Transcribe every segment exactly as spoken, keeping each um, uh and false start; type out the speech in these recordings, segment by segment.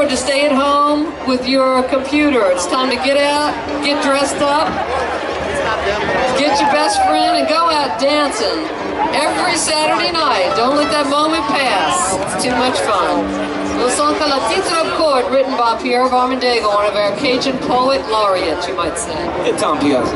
to stay at home with your computer. It's time to get out, get dressed up, get your best friend, and go out dancing every Saturday night. Don't let that moment pass. It's too much fun. Le son que la titre of chord, written by Pierre Varmondego, one of our Cajun poet laureates, you might say. Et Tom Piazza.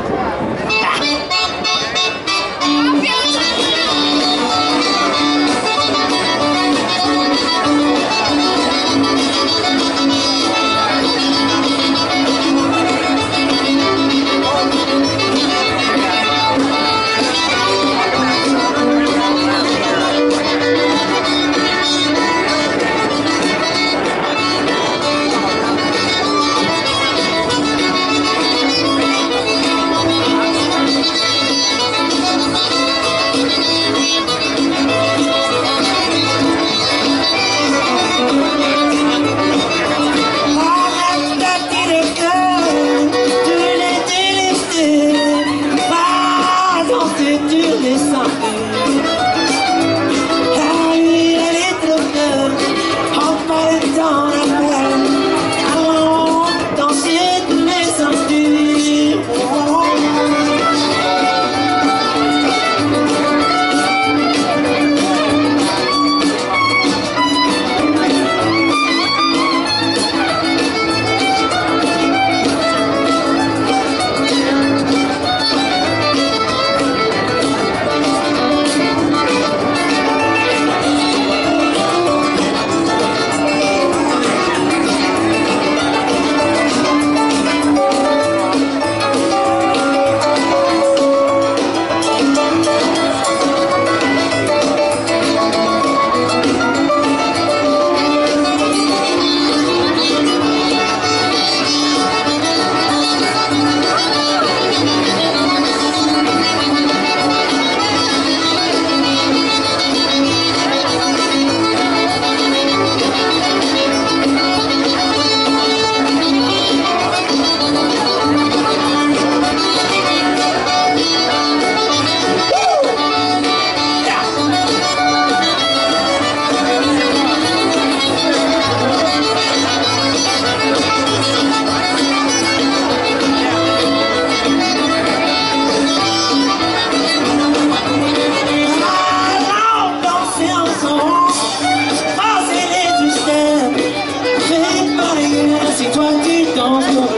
Si toi tu danses